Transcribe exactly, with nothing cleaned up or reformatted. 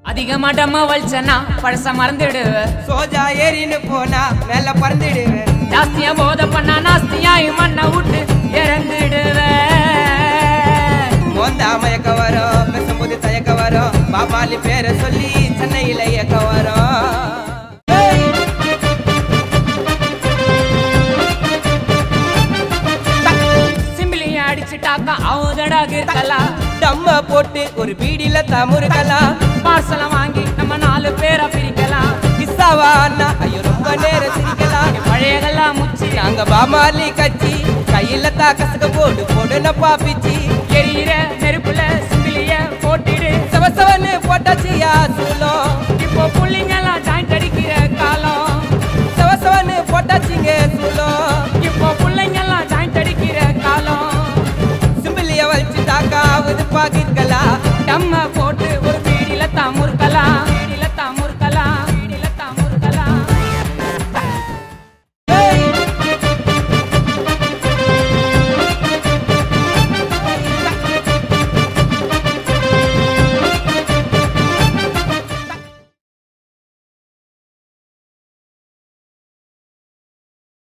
அதிகமா டம்மா வலிச்சனா பழச மறந்துடுவ சோஜா ஏறின்னு போனா மேல பறந்துடுவேன் ஜாஸ்தியா போத பண்ணா நாஸ்தியாய் மண்ணை விட்டு இறந்துடுவ மோந்தா மயக்க வரும் பேசும்போது தயக்க வரும் பாபாலி பேரை சொல்லி சென்னையில இயக்க வரும் சிம்பிளிய அடிச்சுட்டாக்கா அவதடாக இருக்கலாம் டம்ம போட்டு ஒரு பீடியில தாமுருக்கலாம் பார்சலை வாங்கி நம்ம நாலு பேரை பிரிக்கலாம் கிஸ்ஸாவா அண்ணா ஐயோ ரொம்ப நேரம் சிரிக்கலாம் பழையகெல்லாம் முச்சி நாங்க பாமாலி கட்சி கையில தா கசக்க போடு போடுன பாப்பிச்சி எரியிற நெருப்புல சிம்பிளிய போட்டிடு சவசவன்னு போட்டாச்சியா சூலம் இப்போ புள்ளிங்கெல்லாம் ஜாயிண்ட் அடிக்கிற காலம் சவசவன்னு போட்டாச்சிங்க சூலம் இப்போ புள்ளைங்கெல்லாம் ஜாயிண்ட் அடிக்கிற காலம் சிம்பிளிய வலிச்சுட்டாக்கா அது பாக்கிருக்கலாம் நம்ம